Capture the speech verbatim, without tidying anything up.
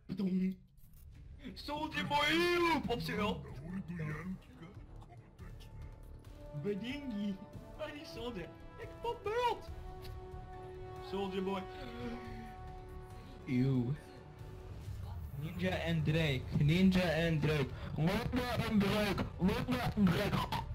Pardon. Soldier Boy op zijn hulp. Bedingy. Waar is Soldier? Ik pop beurt. Soldier Boy. Eeuw. Ninja en Drake. Ninja en Drake. Ninja en Drake. Ninja en Drake.